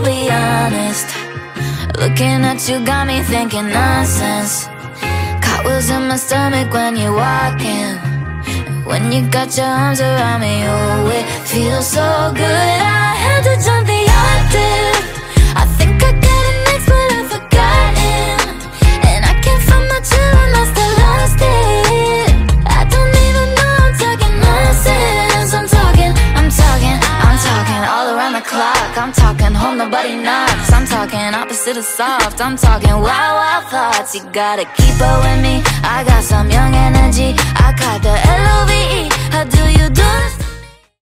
be honest. Looking at you got me thinking nonsense. Cartwheels in my stomach when you're walking. When you got your arms around me, oh, it feels so good. I had to jump the octave. I think I got it next, but I've forgotten. And I can't find my chill, I still lost it. I don't even know I'm talking nonsense. I'm talking all around the clock. I'm talking home, nobody knocks. I'm talking opposite of soft. I'm talking wild, wild thoughts. You gotta keep up with me. I got some young energy. I caught the LOVE. How do you do this?